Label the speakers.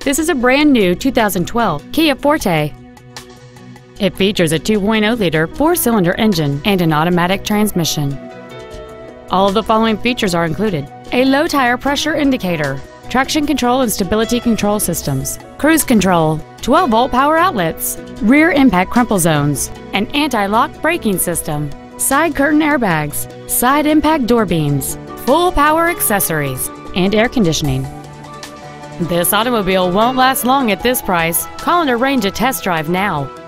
Speaker 1: This is a brand new 2012 Kia Forte. It features a 2.0-liter four-cylinder engine and an automatic transmission. All of the following features are included: a low tire pressure indicator, traction control and stability control systems, cruise control, 12-volt power outlets, rear impact crumple zones, an anti-lock braking system, side curtain airbags, side impact door beams, full power accessories, and air conditioning. This automobile won't last long at this price. Call and arrange a test drive now.